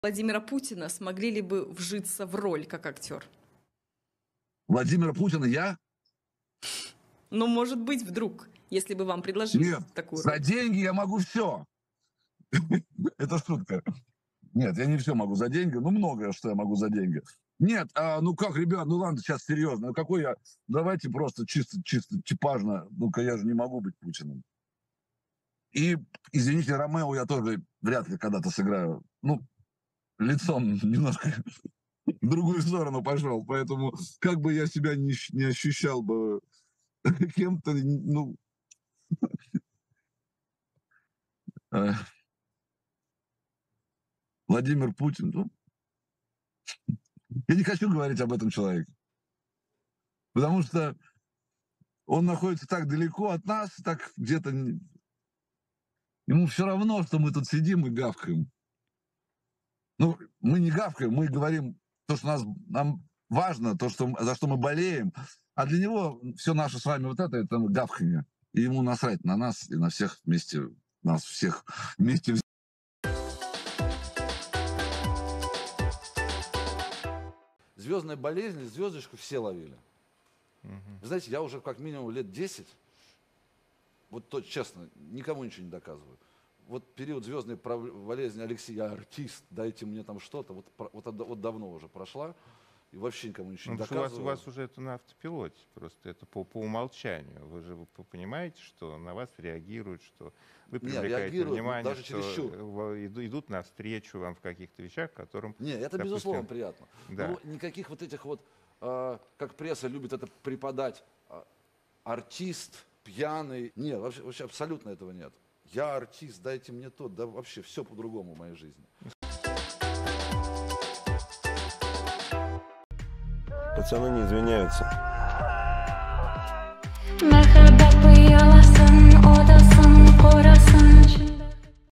Владимира Путина смогли ли бы вжиться в роль как актер? Владимира Путина я? Ну, может быть, вдруг, если бы вам предложили Нет, такую за роль. деньги я могу все. Это шутка. Нет, я не все могу за деньги. Ну, многое, что я могу за деньги. Нет, ну как, ребят, ну ладно, сейчас серьезно. Ну какой я... Давайте просто чисто типажно. Ну-ка, я же не могу быть Путиным. И, извините, Ромео я тоже вряд ли когда-то сыграю. Ну, лицом немножко в другую сторону пошел. Поэтому как бы я себя не ощущал бы кем-то, ну... Владимир Путин, ну, я не хочу говорить об этом человеке. Потому что он находится так далеко от нас, так где-то... Ему все равно, что мы тут сидим и гавкаем. Ну, мы не гавкаем, мы говорим то, что нам важно, то, что, за что мы болеем. А для него все наше с вами вот это гавканье. И ему насрать на нас и на всех вместе, нас всех вместе. Звездная болезнь, звездочку все ловили. Знаете, я уже как минимум лет 10, вот то, честно, никому ничего не доказываю. Вот период звездной болезни Алексей, я артист, дайте мне там что-то, вот давно уже прошла, и вообще никому ничего не доказываю. У вас уже это на автопилоте, просто это по умолчанию. Вы же понимаете, что на вас реагируют, что вы привлекаете внимание, даже что идут навстречу вам в каких-то вещах, которым... Не, это допустим, безусловно приятно. Да. Но никаких вот этих вот, как пресса любит это преподать, артист, пьяный, нет, вообще абсолютно этого нет. Я артист, дайте мне то, да вообще все по-другому в моей жизни. Пацаны не извиняются. Мархаба.